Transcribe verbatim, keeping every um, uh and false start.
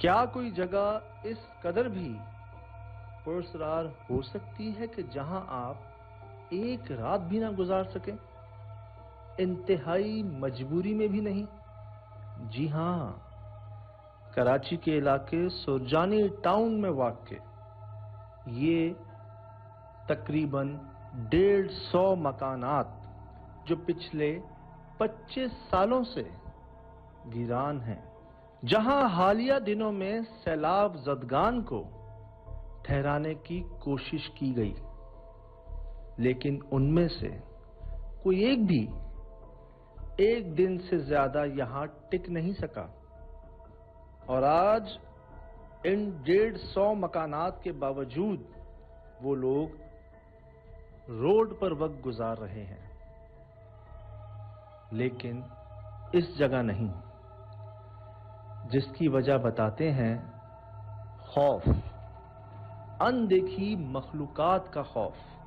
کیا کوئی جگہ اس قدر بھی پراسرار ہو سکتی ہے کہ جہاں آپ ایک رات بھی نہ گزار سکیں؟ انتہائی مجبوری میں بھی نہیں؟ جی ہاں، کراچی کے علاقے سرجانی ٹاؤن میں واقع یہ تقریباً ڈیڑھ سو مکانات جو پچھلے پچیس سالوں سے ویران ہیں، جہاں حالیہ دنوں میں سیلاب زدگان کو ٹھہرانے کی کوشش کی گئی، لیکن ان میں سے کوئی ایک بھی ایک دن سے زیادہ یہاں ٹک نہیں سکا، اور آج ان ڈیڑھ سو مکانات کے باوجود وہ لوگ روڈ پر وقت گزار رہے ہیں، لیکن اس جگہ نہیں، جس کی وجہ بتاتے ہیں خوف، اندیکھی مخلوقات کا خوف۔